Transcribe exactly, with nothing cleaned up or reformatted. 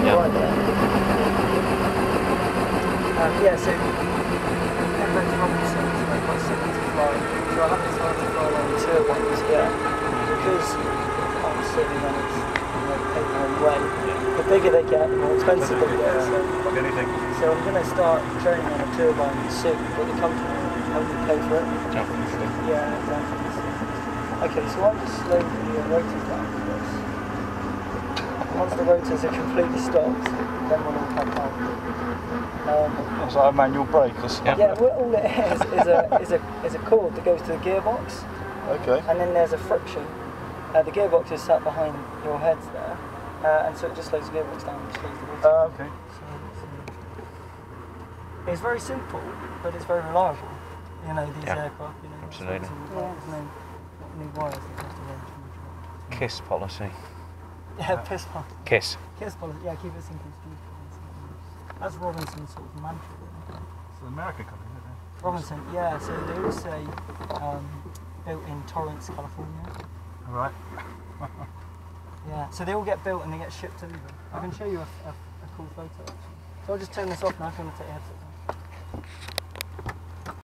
yeah. right there. Um, yeah, so Emirates Robinson is very quite simple to fly. So I haven't started to fly on turbines yet because obviously then it's you know, taken away. The bigger they get, the more expensive they get. So, like anything. so I'm going to start training on a turbine soon, but the company will help me pay for it. Definitely. Yeah, exactly. Okay, so I'm just slowing the rotors down for this. Once the rotors are completely stopped, then we'll all come out. Um, It's like a manual brake or something. yeah, well, all it is is a, is, a, is a cord that goes to the gearbox. Okay. And then there's a friction. Uh, the gearbox is sat behind your heads there, uh, and so it just slows the gearbox down and slows the rotor. Uh, okay. So it's, uh, it's very simple, but it's very reliable. You know, these Yeah, aircraft, you know, absolutely. Yeah. There's no, no wires that have to run too much. Kiss policy. Yeah, piss off. Kiss. Kiss policy, yeah, keep it simple, stupid. That's Robinson's sort of mantra, really. It's an American company, isn't it? Robinson, yeah, so they always say um, built in Torrance, California. All right. Yeah, so they all get built and they get shipped over. I can show you a, a, a cool photo actually. So I'll just turn this off now if you want to take your headset.